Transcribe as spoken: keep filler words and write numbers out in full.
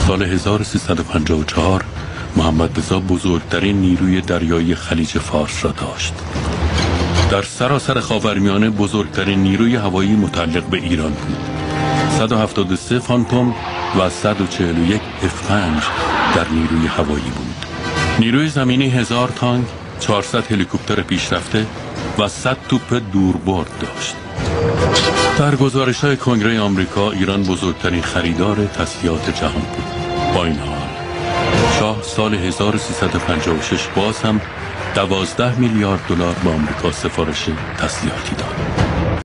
سال هزار و سیصد و پنجاه و چهار محمد رضا بزرگترین نیروی دریایی خلیج فارس را داشت. در سراسر خاورمیانه بزرگترین نیروی هوایی متعلق به ایران بود. صد و هفتاد و سه فانتوم و صد و چهل و یک اف پنج در نیروی هوایی بود. نیروی زمینی هزار تانک، چهارصد هلیکوپتر پیشرفته و صد توپ دوربرد داشت. در گزارش‌های کنگره آمریکا ایران بزرگترین خریدار تسلیحات جهان بود. با این حال شاه سال هزار و سیصد و پنجاه و شش باز هم دوازده میلیارد دلار به آمریکا سفارش تسلیحاتی داد.